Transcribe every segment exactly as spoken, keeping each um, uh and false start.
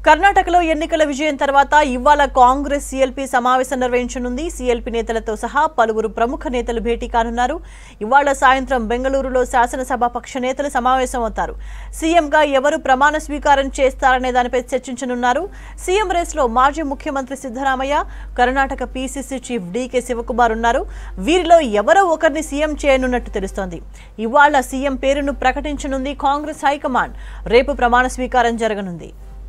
కర్ణాటకలో ఎన్నికల విజయం తర్వాత ఇవాళ కాంగ్రెస్ సీఎల్పీ సమావేశం నిర్వహించనుంది. సీఎల్పీ నేతలతో సహా పలువురు ప్రముఖ నేతలు భేటీ కానున్నారు. ఇవాళ సాయంత్రం బెంగళూరులో శాసనసభ పక్ష నేతలు సమావేశమవుతారు. సీఎంగా ఎవరు ప్రమాణ స్వీకారం చేస్తారనే దానిపై చర్చించనున్నారు. సీఎం రేస్లో మాజీ ముఖ్యమంత్రి Siddaramaiah, Karnataka PCC chief DK Shivakumar ఉన్నారు. వీరిలో ఎవరో ఒకరిని సీఎం చేయనున్నట్టు తెలుస్తోంది. ఇవాళ సీఎం పేరును ప్రకటించనుంది కాంగ్రెస్ హైకమాండ్. రేపు ప్రమాణ స్వీకారం జరగనుంది.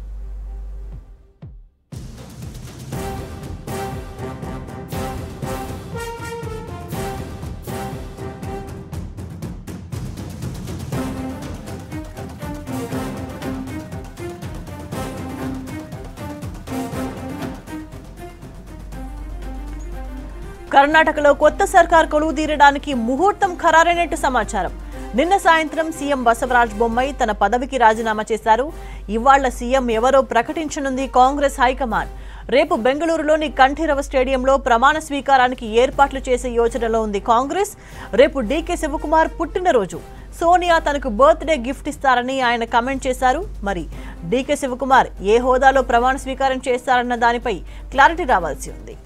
కర్ణాటకలో కొత్త సర్కార్ కొలువుదీరడానికి ముహూర్తం ఖరారైనట్టు సమాచారం. నిన్న సాయంత్రం సీఎం బసవరాజ్ బొమ్మాయి తన పదవికి రాజీనామా చేశారు. ఇవాళ్ల సీఎం ఎవరో ప్రకటించనుంది కాంగ్రెస్ హైకమాండ్. రేపు బెంగళూరులోని కంఠీరవ స్టేడియంలో ప్రమాణ స్వీకారానికి ఏర్పాట్లు చేసే యోచనలో ఉంది కాంగ్రెస్. రేపు డీకే శివకుమార్ పుట్టినరోజు. సోనియా తనకు బర్త్డే గిఫ్ట్ ఇస్తారని ఆయన కామెంట్ చేశారు. మరి డీకే శివకుమార్ ఏ హోదాలో ప్రమాణ స్వీకారం చేస్తారన్న దానిపై క్లారిటీ రావాల్సి ఉంది.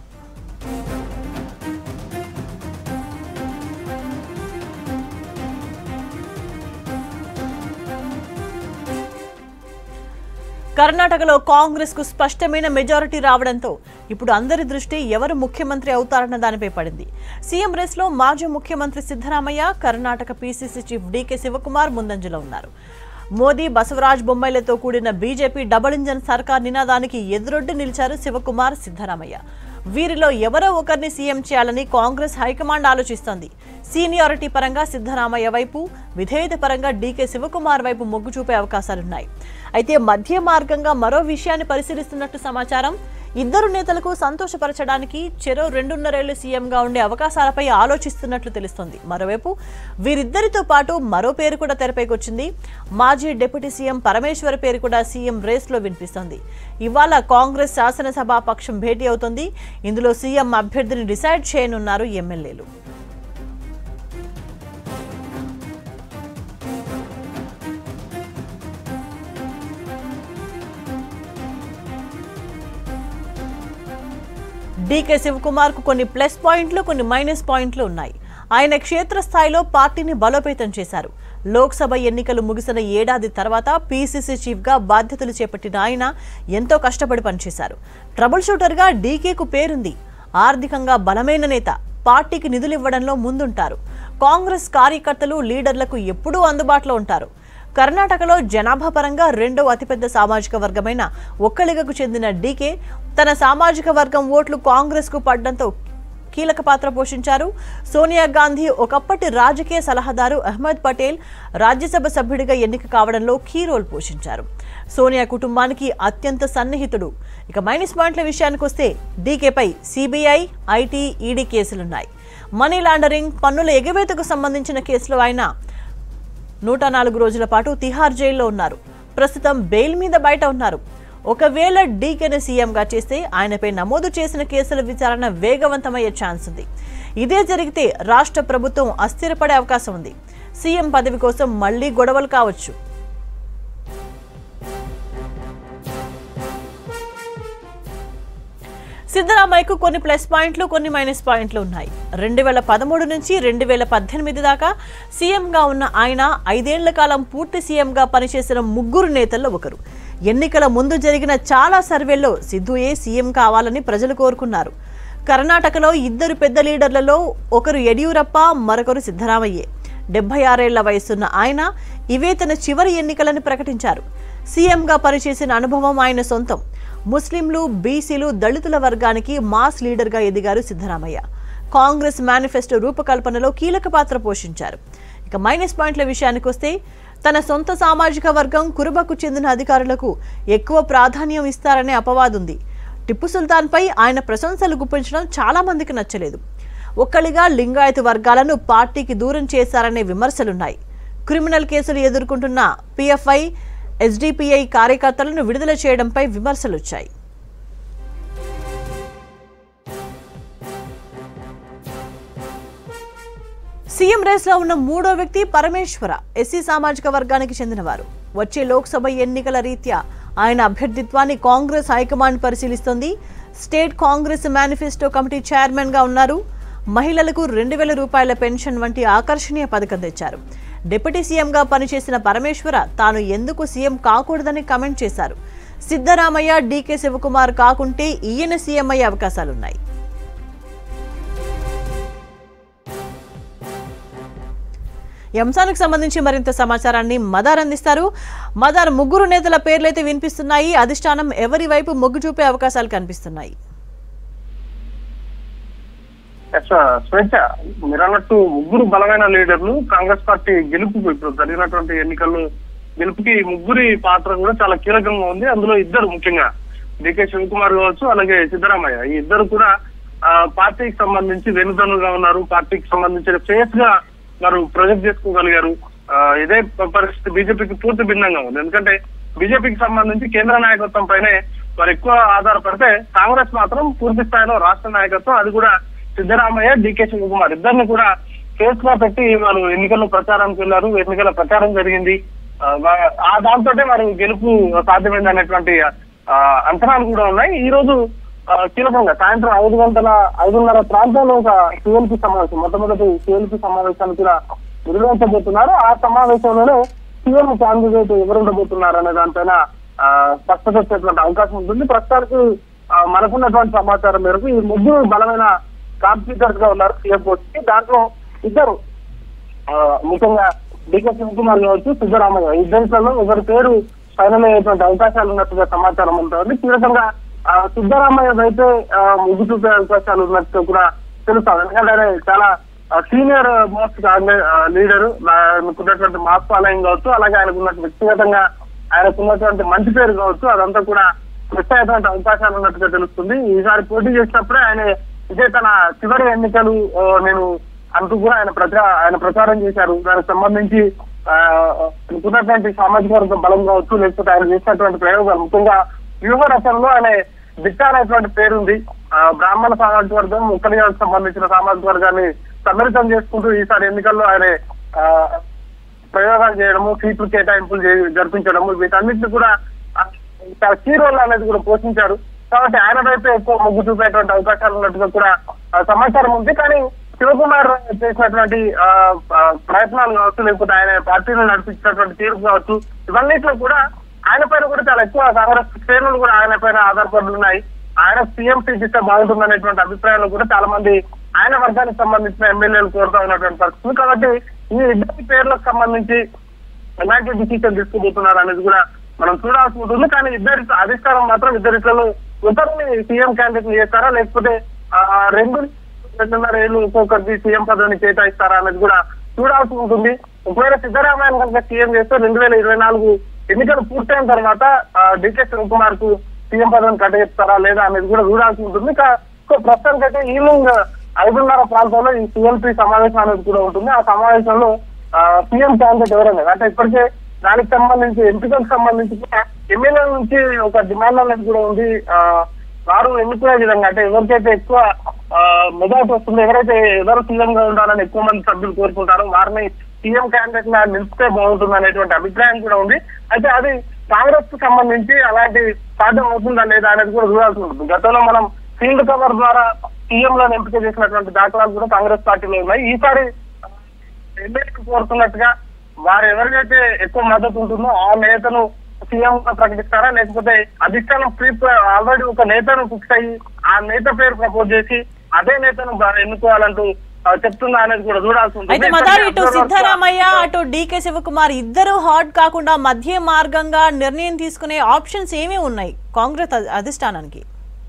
కర్ణాటకలో కాంగ్రెస్ కు స్పష్టమైన మెజారిటీ రావడంతో ఇప్పుడు అందరి దృష్టి ఎవరు ముఖ్యమంత్రి అవుతారన్న దానిపై పడింది. సీఎం రేస్లో మాజీ ముఖ్యమంత్రి Siddaramaiah, Karnataka PCC chief DK Shivakumar ముందంజలో ఉన్నారు. మోదీ, బసవరాజ్ బొమ్మాయిలతో కూడిన బీజేపీ డబుల్ ఇంజన్ సర్కార్ నినాదానికి ఎదురొడ్డి నిలిచారు శివకుమార్, సిద్ధరామయ్య. వీరిలో ఎవరో ఒకరిని సీఎం చేయాలని కాంగ్రెస్ హైకమాండ్ ఆలోచిస్తోంది. సీనియారిటీ పరంగా సిద్ధరామయ్య వైపు, విధేయత పరంగా డీకే శివకుమార్ వైపు మొగ్గు చూపే అవకాశాలున్నాయి. అయితే మధ్య మార్గంగా మరో విషయాన్ని పరిశీలిస్తున్నట్టు సమాచారం. ఇద్దరు నేతలకు సంతోషపరచడానికి చెరో రెండున్నరేళ్లు సీఎంగా ఉండే అవకాశాలపై ఆలోచిస్తున్నట్లు తెలుస్తోంది. మరోవైపు వీరిద్దరితో పాటు మరో పేరు కూడా తెరపైకొచ్చింది. మాజీ డిప్యూటీ సీఎం పరమేశ్వర్ పేరు కూడా సీఎం రేస్లో వినిపిస్తోంది. ఇవాళ కాంగ్రెస్ శాసనసభ పక్షం భేటీ అవుతోంది. ఇందులో సీఎం అభ్యర్థిని డిసైడ్ చేయనున్నారు ఎమ్మెల్యేలు. డీకే శివకుమార్ కు కొన్ని ప్లస్ పాయింట్లు, కొన్ని మైనస్ పాయింట్లు ఉన్నాయి. ఆయన క్షేత్రస్థాయిలో పార్టీని బలోపేతం చేశారు. లోక్సభ ఎన్నికలు ముగిసిన ఏడాది తర్వాత పీసీసీ చీఫ్ గా బాధ్యతలు చేపట్టిన ఆయన ఎంతో కష్టపడి పనిచేశారు. ట్రబుల్ షూటర్ గా డీకేకు పేరుంది. ఆర్థికంగా బలమైన నేత. పార్టీకి నిధులు ఇవ్వడంలో ముందుంటారు. కాంగ్రెస్ కార్యకర్తలు, లీడర్లకు ఎప్పుడూ అందుబాటులో ఉంటారు. కర్ణాటకలో జనాభా పరంగా రెండో అతిపెద్ద సామాజిక వర్గమైన ఒక్కలిగకు చెందిన డీకే తన సామాజిక వర్గం ఓట్లు కాంగ్రెస్ కు పడడంతో కీలక పాత్ర పోషించారు. సోనియా గాంధీ ఒకప్పటి రాజకీయ సలహాదారు అహ్మద్ పటేల్ రాజ్యసభ సభ్యుడిగా ఎన్నిక కావడంలో కీ రోల్ పోషించారు. సోనియా కుటుంబానికి అత్యంత సన్నిహితుడు. ఇక మైనస్ పాయింట్ల విషయానికి వస్తే డీకేపై సిబిఐ, ఐటీ, ఈడీ కేసులున్నాయి. మనీ లాండరింగ్, పన్నుల ఎగవేతకు సంబంధించిన కేసులో ఆయన నూట నాలుగు రోజుల పాటు తిహార్ జైల్లో ఉన్నారు. ప్రస్తుతం బెయిల్ మీద బయట ఉన్నారు. ఒకవేళ డీకేని సీఎంగా చేస్తే ఆయనపై నమోదు చేసిన కేసుల విచారణ వేగవంతమయ్యే ఛాన్స్ ఉంది. ఇదే జరిగితే రాష్ట్ర ప్రభుత్వం అస్థిరపడే అవకాశం ఉంది. సీఎం పదవి కోసం మళ్లీ గొడవలు కావచ్చు. సిద్ధరామయ్యకు కొన్ని ప్లస్ పాయింట్లు, కొన్ని మైనస్ పాయింట్లు ఉన్నాయి. రెండు వేల పదమూడు నుంచి రెండు వేల పద్దెనిమిది దాకా సీఎంగా ఉన్న ఆయన ఐదేళ్ల కాలం పూర్తి సీఎంగా పనిచేసిన ముగ్గురు నేతల్లో ఒకరు. ఎన్నికల ముందు జరిగిన చాలా సర్వేల్లో సిద్ధుయే సీఎం కావాలని ప్రజలు కోరుకున్నారు. కర్ణాటకలో ఇద్దరు పెద్ద లీడర్లలో ఒకరు యడియూరప్ప, మరొకరు సిద్ధరామయ్యే. డెబ్బై ఆరేళ్ల వయసున్న ఆయన ఇవే తన చివరి ఎన్నికలని ప్రకటించారు. సీఎంగా పనిచేసిన అనుభవం ఆయన సొంతం. ముస్లింలు, బీసీలు, దళితుల వర్గానికి మాస్ లీడర్గా ఎదిగారు సిద్ధరామయ్య. కాంగ్రెస్ మేనిఫెస్టో రూపకల్పనలో కీలక పాత్ర పోషించారు. ఇక మైనస్ పాయింట్ల విషయానికి వస్తే తన సొంత సామాజిక వర్గం కురుబకు చెందిన అధికారులకు ఎక్కువ ప్రాధాన్యం ఇస్తారనే అపవాదుంది. టిప్పు సుల్తాన్పై ఆయన ప్రశంసలు గుప్పించడం చాలా మందికి నచ్చలేదు. ఒక్కలిగా లింగాయతు వర్గాలను పార్టీకి దూరం చేశారనే విమర్శలున్నాయి. క్రిమినల్ కేసులు ఎదుర్కొంటున్న పీఎఫ్ఐ, ఎస్డీపీఐ కార్యకర్తలను విడుదల చేయడంపై విమర్శలొచ్చాయి. సీఎం రేస్లో ఉన్న మూడో వ్యక్తి పరమేశ్వర. ఎస్సీ సామాజిక వర్గానికి చెందినవారు. వచ్చే లోక్సభ ఎన్నికల రీత్యా ఆయన అభ్యర్థిత్వాన్ని కాంగ్రెస్ హైకమాండ్ పరిశీలిస్తోంది. State Congress manifesto committee chairman గా ఉన్నారు. మహిళలకు రెండు వేల రూపాయల పెన్షన్ వంటి ఆకర్షణీయ పథకం తెచ్చారు. డిప్యూటీ సీఎంగా పనిచేసిన పరమేశ్వర తాను ఎందుకు సీఎం కాకూడదని కమెంట్ చేశారు. సిద్ధరామయ్య, డీకే శివకుమార్ కాకుంటే ఈయన సీఎం అయ్యే అవకాశాలున్నాయి. ఈ అంశానికి సంబంధించి మరింత సమాచారాన్ని మదార్ అందిస్తారు. మదార్, ముగ్గురు నేతల పేర్లైతే వినిపిస్తున్నాయి. అధిష్టానం ఎవరి వైపు మొగ్గు చూపే అవకాశాలు కనిపిస్తున్నాయి? స్వేచ్ఛ మీరు అన్నట్టు ముగ్గురు బలమైన లీడర్లు కాంగ్రెస్ పార్టీ గెలుపు ఇప్పుడు జరిగినటువంటి ఎన్నికల్లో గెలుపుకి ముగ్గురి పాత్ర కూడా చాలా కీలకంగా ఉంది. అందులో ఇద్దరు ముఖ్యంగా డికే శివకుమార్ కావచ్చు, అలాగే సిద్ధరామయ్య, ఈ ఇద్దరు కూడా ఆ పార్టీకి సంబంధించి వెనుదన్నుగా ఉన్నారు. పార్టీకి సంబంధించిన ఫేస్ గా వారు ప్రొజెక్ట్ చేసుకోగలిగారు. ఇదే పరిస్థితి బీజేపీకి పూర్తి భిన్నంగా ఉంది. ఎందుకంటే బీజేపీకి సంబంధించి కేంద్ర నాయకత్వం పైనే వారు ఎక్కువ ఆధారపడితే, కాంగ్రెస్ మాత్రం పూర్తి స్థాయిలో రాష్ట్ర నాయకత్వం, అది కూడా సిద్ధరామయ్య, డికే శివకుమార్ ఇద్దరిని కూడా కేసు గా పెట్టి వాళ్ళు ఎన్నికల్లో ప్రచారానికి వెళ్లారు. ఎన్నికల ప్రచారం జరిగింది. ఆ దాంతో వారు గెలుపు సాధ్యమైంది అనేటువంటి అంచనాలు కూడా ఉన్నాయి. ఈ రోజు కీలకంగా సాయంత్రం ఐదు గంటల ఐదున్నర ప్రాంతంలో ఒక సిఎల్పి సమావేశం, మొట్టమొదటి సిఎల్పి సమావేశాన్ని కూడా నిర్వహించబోతున్నారు. ఆ సమావేశంలోనే సీఎం క్యాండిడేట్ ఎవరు ఉండబోతున్నారు అనే దానిపైన స్పష్టత వచ్చేటువంటి అవకాశం ఉంటుంది. ప్రస్తుతానికి మనకున్నటువంటి సమాచారం మేరకు ఈ ముగ్గురు బలమైన కాంపిటీటర్స్ గా ఉన్నారు సీఎం పోస్ట్ కి. దాంట్లో ఇద్దరు ముఖ్యంగా డికే శివకుమార్ కావచ్చు, సిద్ధరామయ్య, ఇద్దరిలో ఒకరి పేరు ఫైనల్ అయ్యేటువంటి అవకాశాలు ఉన్నట్టుగా సమాచారం ఉంటుంది. కీలకంగా సిద్ధరామయ్య అయితే ముగ్గు చూపే అవకాశాలు ఉన్నట్టు కూడా తెలుస్తాం. ఎందుకంటే ఆయన చాలా సీనియర్ మోస్ట్ లీడర్, ఆయనకున్నటువంటి మాస్ ఫాలోయింగ్ కావచ్చు, అలాగే ఆయనకు ఉన్నటువంటి వ్యక్తిగతంగా ఆయనకున్నటువంటి మంచి పేరు కావచ్చు, అదంతా కూడా మిస్ అయ్యేటువంటి అవకాశాలు ఉన్నట్టుగా తెలుస్తుంది. ఈసారి పోటీ చేసినప్పుడే ఆయన ఇదే తన చివరి ఎన్నికలు నేను అంటూ కూడా ఆయన ప్రచార ఆయన ప్రచారం చేశారు. దానికి సంబంధించి ఉన్నటువంటి సామాజిక వర్గ బలం కావచ్చు, లేకపోతే ఆయన చేసినటువంటి ప్రయోగాలు, ముఖ్యంగా వ్యూహ రచనలో ఆయన దిట్ట అనేటువంటి పేరుంది. బ్రాహ్మణ సామాజిక వర్గం, ఉత్తరానికి సంబంధించిన సామాజిక వర్గాన్ని సమ్మిళితం చేసుకుంటూ ఈసారి ఎన్నికల్లో ఆయన ప్రయోగాలు చేయడము, సీట్లు కేటాయింపులు జరిపించడము, వీటన్నిటిని కూడా కీ రోల్ అనేది కూడా పోషించారు. కాబట్టి ఆయన వైపు ఎక్కువ మొగ్గు చూపేటువంటి అవకాశాలు ఉన్నట్టుగా కూడా సమాచారం ఉంది. కానీ శివకుమార్ చేసినటువంటి ప్రయత్నాలు కావచ్చు, లేకపోతే ఆయన పార్టీని నడిపించినటువంటి తీరు కావచ్చు, ఇవన్నిట్లో కూడా ఆయన పైన కూడా చాలా ఎక్కువ కాంగ్రెస్ శ్రేణులు కూడా ఆయన పైన ఆధారపడి ఉన్నాయి. ఆయన సీఎం సీట్ ఇస్తే బాగుంటుంది అనేటువంటి అభిప్రాయాలు కూడా చాలా మంది ఆయన వర్గానికి సంబంధించిన ఎమ్మెల్యేలు కోరుతా ఉన్నటువంటి పరిస్థితి. కాబట్టి ఈ ఇద్దరి పేర్లకు సంబంధించి ఎలాంటి డిసిషన్ తీసుకుపోతున్నారు అనేది కూడా మనం చూడాల్సి ఉంటుంది. కానీ ఇద్దరి అధిష్టానం మాత్రం ఇద్దరిలో ఒకరిని సీఎం క్యాండిడేట్ చేస్తారా, లేకపోతే రెండు రెండున్నర ఏళ్ళు ఒక్కొక్కరికి సీఎం పదవిని కేటాయిస్తారా అనేది కూడా చూడాల్సి ఉంటుంది. ఒకవేళ సిద్ధరామయ్య కనుక సీఎం చేస్తే రెండు వేల ఇరవై నాలుగు ఎన్నికలు పూర్తయిన తర్వాత డికే శివకుమార్ కు సీఎం పదవిని కట్టజెప్తారా లేదా అనేది కూడా చూడాల్సి ఉంటుంది. ప్రస్తుతానికి అయితే ఈవినింగ్ ఐదున్నర ప్రాంతంలో ఈ సీఎంపీ సమావేశం అనేది కూడా ఉంటుంది. ఆ సమావేశంలో సీఎం క్యాండిడేట్ ఎవరైనా అంటే ఇప్పటికే దానికి సంబంధించి ఎంపికలకు సంబంధించి ఎమ్మెల్యే నుంచి ఒక డిమాండ్ అనేది కూడా ఉంది. వారు ఎన్నుకునే విధంగా అంటే ఎవరికైతే ఎక్కువ మెజార్టీ వస్తుందో, ఎవరైతే ఎవరు సీఎం గా ఉండాలని ఎక్కువ మంది సభ్యులు కోరుకుంటారో వారిని సీఎం క్యాండిడేట్ గా నిలిపితే బాగుంటుంది అనేటువంటి అభిప్రాయం కూడా ఉంది. అయితే అది కాంగ్రెస్ కు సంబంధించి అలాంటి సాధ్యం అవుతుందా లేదా అనేది కూడా చూడాల్సి ఉంటుంది. గతంలో మనం ఫీల్డ్ కవర్ ద్వారా సీఎం లను ఎంపిక చేసినటువంటి దాఖలాలు కూడా కాంగ్రెస్ పార్టీలో ఉన్నాయి. ఈసారి ఎమ్మెల్యేకి కోరుతున్నట్టుగా వారు ఎవరికైతే ఎక్కువ మద్దతు ఉంటుందో ఆ నేతను సీఎం గా ప్రకటిస్తారా, లేకపోతే అధిష్టానం ప్రీ ఆల్రెడీ ఒక నేతను ఫిక్స్ అయ్యి ఆ నేత పేరు ప్రపోజ్ చేసి అదే నేతను ఎన్నుకోవాలంటూ చెప్తుందా అనేది కూడా చూడాల్సి ఉంటుంది. అయితే మదార్, ఇటు సిద్ధరామయ్య అటు డీకే శివకుమార్ ఇద్దరు హాట్ కాకుండా మధ్య మార్గంగా నిర్ణయం తీసుకునే ఆప్షన్స్ ఏమీ ఉన్నాయి కాంగ్రెస్ అధిష్టానానికి?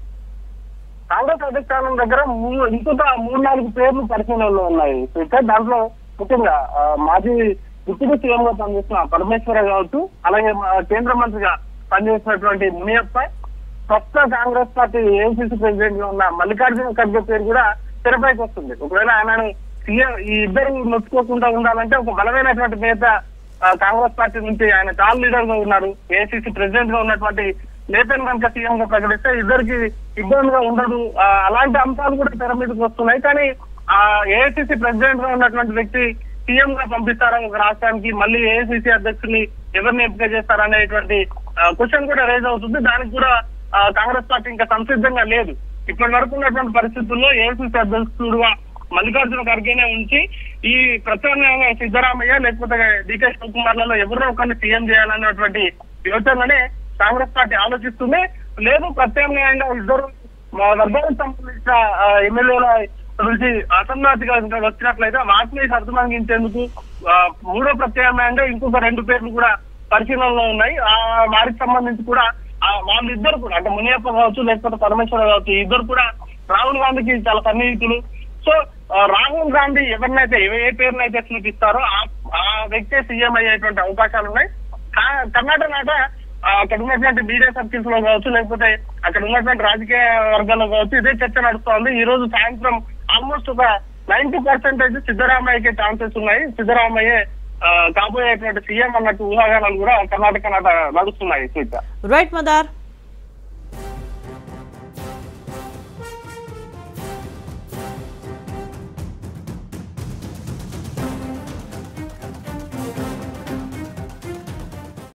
కాంగ్రెస్ అధిష్టానం దగ్గర ఇంకొక మూడు నాలుగు పేర్లు పరిశీలనలో ఉన్నాయి. దాంట్లో ముఖ్యంగా మాజీ డిప్యూటీ సీఎం గా పనిచేస్తున్న పరమేశ్వర కావచ్చు, అలాగే కేంద్ర మంత్రిగా పనిచేసినటువంటి మునియప్ప, కొత్త కాంగ్రెస్ పార్టీ ఏఐసీసీ ప్రెసిడెంట్ గా ఉన్న మల్లికార్జున ఖర్గే పేరు కూడా తెరపైకి వస్తుంది. ఒకవేళ ఆయనను సీఎం ఈ ఇద్దరు నొచ్చుకోకుండా ఉండాలంటే ఒక బలమైనటువంటి నేత కాంగ్రెస్ పార్టీ నుంచి ఆయన టాల్ లీడర్ గా ఉన్నారు, ఏఐసీసీ ప్రెసిడెంట్ గా ఉన్నటువంటి నేతను కనుక సీఎం గా ప్రకటిస్తే ఇద్దరికి ఇబ్బందిగా ఉండదు. అలాంటి అంశాలు కూడా తెర మీదకి వస్తున్నాయి. కానీ ఆ ఏఐసీసీ ప్రెసిడెంట్ గా ఉన్నటువంటి వ్యక్తి సీఎం గా పంపిస్తారా ఒక రాష్ట్రానికి, మళ్ళీ ఏఐసీసీ అధ్యక్షుడిని ఎవరిని ఎంపిక చేస్తారనేటువంటి క్వశ్చన్ కూడా రేజ్ అవుతుంది. దానికి కూడా కాంగ్రెస్ పార్టీ ఇంకా సంసిద్ధంగా లేదు. ఇప్పటి వరకు ఉన్నటువంటి పరిస్థితుల్లో ఏఐసీసీ అధ్యక్షుడుగా మల్లికార్జున ఖర్గేనే ఉంచి ఈ ప్రత్యామ్నాయంగా సిద్ధరామయ్య లేకపోతే డికే శివకుమార్లలో ఎవరినో ఒకరిని సీఎం చేయాలన్నటువంటి యోచననే కాంగ్రెస్ పార్టీ ఆలోచిస్తుంది. లేదు ప్రత్యామ్నాయంగా ఇద్దరు వర్గాలకు సంబంధించిన ఎమ్మెల్యేల నుంచి అసమ్మతిగా వచ్చినట్లయితే వాటిని సర్దుమంగించేందుకు మూడో ప్రత్యామ్నాయంగా ఇంకొక రెండు పేర్లు కూడా పరిశీలనలో ఉన్నాయి. ఆ వారికి సంబంధించి కూడా వాళ్ళిద్దరు కూడా అంటే మునియప్ప కావచ్చు లేకపోతే పరమేశ్వర కావచ్చు, ఇద్దరు కూడా రాహుల్ గాంధీకి చాలా సన్నిహితులు. సో రాహుల్ గాంధీ ఎవరినైతే ఏ పేరునైతే చూపిస్తారో ఆ వ్యక్తే సీఎం అయ్యేటువంటి అవకాశాలు ఉన్నాయి. కర్ణాటక నాట అక్కడ ఉన్నటువంటి మీడియా సర్కిల్స్ లో కావచ్చు లేకపోతే అక్కడ ఉన్నటువంటి రాజకీయ వర్గాల్లో కావచ్చు ఇదే చర్చ నడుస్తోంది. ఈ రోజు సాయంత్రం ఆల్మోస్ట్ ఒక నైన్టీ పర్సెంటేజ్ సిద్ధరామయ్యకే ఛాన్సెస్ ఉన్నాయి. సిద్ధరామయ్య కాబోయేటువంటి సీఎం అన్నట్టు ఊహాగానాలు కూడా కర్ణాటక నాట నడుస్తున్నాయి. రైట్ మదార్.